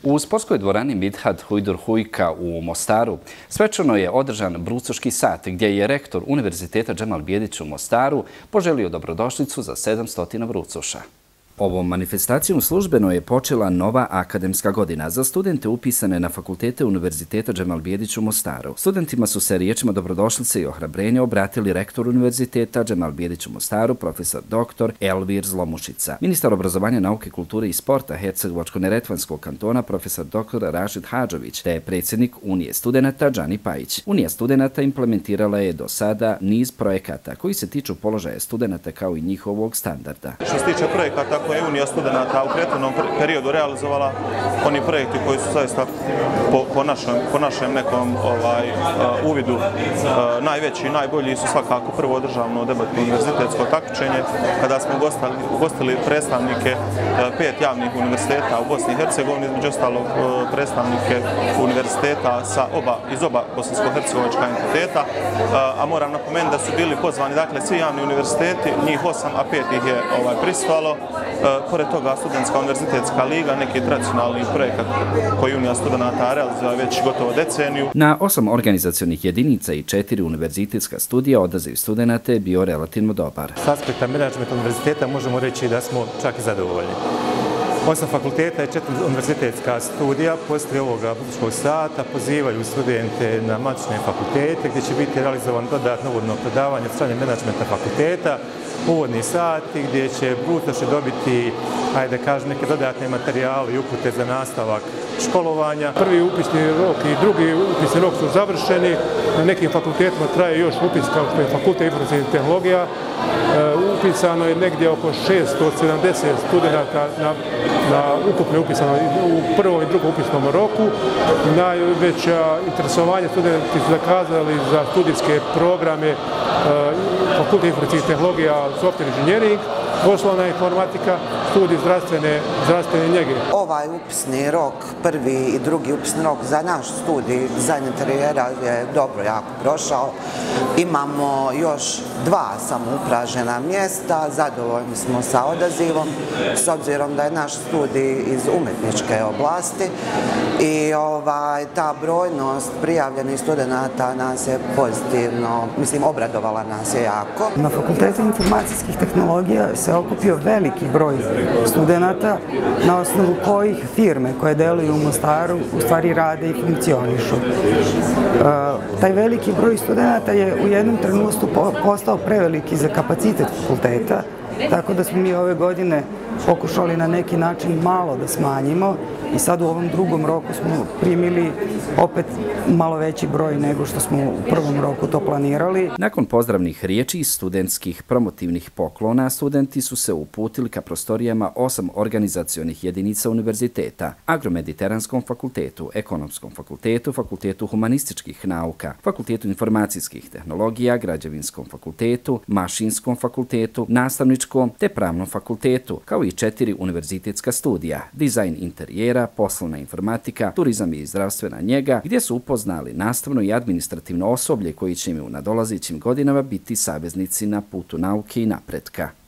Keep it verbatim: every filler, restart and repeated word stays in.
U sportskoj dvorani Midhat Hujdur Hujka u Mostaru svečano je održan brucoški sat gdje je rektor Univerziteta Džemal Bijedić u Mostaru poželio dobrodošlicu za sedamsto brucoša. Ovom manifestacijom službeno je počela nova akademska godina za studente upisane na fakultete Univerziteta Džemal Bijedić u Mostaru. Studentima su se riječima dobrodošlice i ohrabrenja obratili rektor Univerziteta Džemal Bijedić u Mostaru, profesor doktor Elvir Zlomušica, ministar obrazovanja, nauke, kulture i sporta Hercegovačko-neretvanskog kantona, profesor doktor Rašid Hadžović, te je predsjednik Unije studenata Džani Pajić. Unija studenata implementirala je do sada niz projekata koji se tiču položaja studenata kao i njihovog standarda. Što se tiče projekata koje je Unija studenata u prethodnom periodu realizovala, oni projekti koji su zaista po, po, našem, po našem nekom ovaj, uh, uvidu uh, najveći i najbolji su svakako prvo državno debatno univerzitetsko takmičenje, kada smo gostali, gostili predstavnike uh, pet javnih univerziteta u Bosni i Hercegovini, između ostalog uh, predstavnike univerziteta sa oba, iz oba bosansko-hercegovačka entiteta, uh, a moram napomenuti da su bili pozvani dakle, svi javni univerziteti, njih osam, a pet ih je ovaj, pristvalo. Uh, pored toga, Studentska univerzitetska liga, neki tradicionalni projekat koji Unija studenata realizuje već gotovo deceniju. Na osam organizacionih jedinica i četiri univerzitetska studija odaziv studenata je bio relativno dobar. S aspekta menadžmenta univerziteta možemo reći da smo čak i zadovoljni. Osam fakulteta i četiri univerzitetska studija poslije ovoga brucoškog sata pozivaju studente na matične fakultete gdje će biti realizovan dodatno uvodno predavanje od strane menadžmenta fakulteta, uvodni sati gdje će brucoši dobiti, ajde da kažem, neke dodatne materijale i upute za nastavak školovanja. Prvi upisni rok i drugi upisni rok su završeni. Na nekim fakultetima traje još upis kao što je Fakultet informacijskih tehnologija. Upisano je negdje oko šesto sedamdeset studenta na, na ukupno upisano u prvom i drugom upisnom roku. Najveća interesovanje studenti su zakazali za studijske programe Fakultet informacijskih tehnologija, software engineering, poslovna informatika, studij zdravstvene, zdravstvene njege. Ovaj upisni rok, prvi i drugi upisni rok za naš studij dizajn interijera je dobro jako prošao. Imamo još dva samoupražena mjesta, zadovoljni smo sa odazivom, s obzirom da je naš studij iz umjetničke oblasti i ovaj, ta brojnost prijavljenih studenata nas je pozitivno, mislim, obradovala nas je jako. Na Fakultetu informacijskih tehnologija se okupio veliki broj studenata na osnovu kojih firme koje deluju u Mostaru u stvari rade i funkcionišu. Taj veliki broj studenata je u jednom trenutku postao preveliki za kapacitet fakulteta, tako da smo mi ove godine pokušali na neki način malo da smanjimo i sad u ovom drugom roku smo primili opet malo veći broj nego što smo u prvom roku to planirali. Nakon pozdravnih riječi i studentskih promotivnih poklona, studenti su se uputili ka prostorijama osam organizacionih jedinica univerziteta: Agromediteranskom fakultetu, Ekonomskom fakultetu, Fakultetu humanističkih nauka, Fakultetu informacijskih tehnologija, Građevinskom fakultetu, Mašinskom fakultetu, Nastavničkom te Pravnom fakultetu, kao i četiri univerzitetska studija: dizajn interijera, poslovna informatika, turizam i zdravstvena njega, gdje su upoznali nastavno i administrativno osoblje koji će im u nadolazećim godinama biti saveznici na putu nauke i napretka.